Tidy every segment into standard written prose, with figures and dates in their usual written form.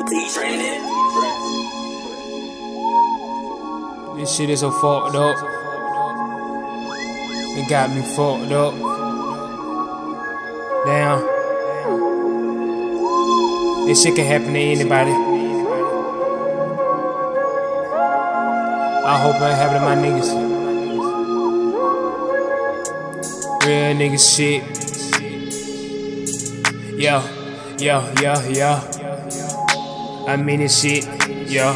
This shit is so fucked up. It got me fucked up. Damn. This shit can happen to anybody. I hope it happen to my niggas. Real niggas shit. Yo. I mean this shit. Yo.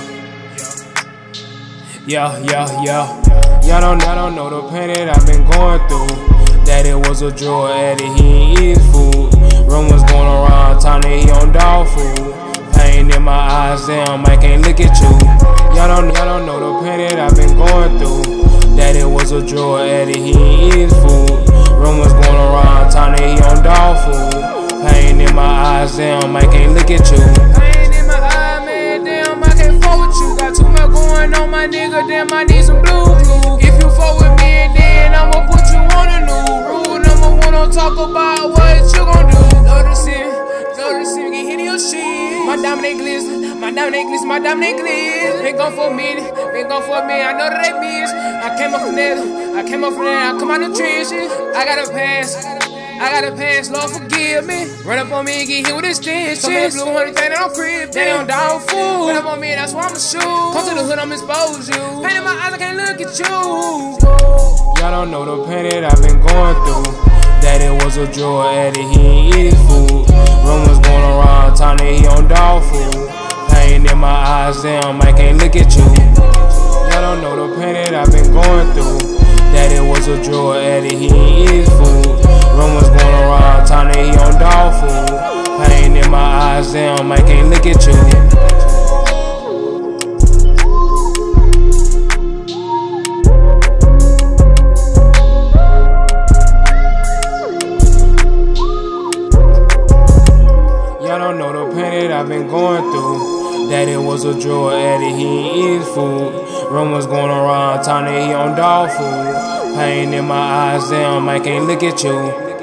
Y'all don't know the pain that I've been going through. That it was a drug addict, he ain't eat his food. Rumors going around town that he on dog food. Pain in my eyes, damn, I can't look at you. Y'all don't know the pain that I've been going through. That it was a drug addict, he ain't eat his food. Rumors going around town that he on dog food. Pain in my eyes, damn, I can't look at you. Pain in my eyes, man, damn, I can't fuck with you. Got too much going on, my nigga, damn, I need some blue. If you fuck with me, then I'ma put you on a new rule. Number one, don't talk about what you gon' do. Notice it, get hit in your shit. My diamond glisten, my diamond glisten. Been gone for a minute, I know that they miss. I came up from there, I come out the trenches. I got a pass, Lord forgive me. Run up on me and get hit with this tension. Some of the blue honey thing that I'm crib, they on dog food. Run up on me, that's why I'ma shoot. Come to the hood, I'ma expose you. Pain in my eyes, I can't look at you. Y'all don't know the pain that I've been going through. That it was a drug addict, he ain't eat his food. Rumors going around town that he on dog food. Pain in my eyes, damn, I can't look at you. Y'all don't know the pain that I've been going through. That it was a drug addict, he ain't eat his food. Rumors going around town that he on dog food. Pain in my eyes, damn, I can't look at you. Y'all don't know the pain that I've been going through. That it was a drug addict, he ain't eat his food. Rumors going around town that he on dog food. Pain in my eyes, damn, I can't look at you.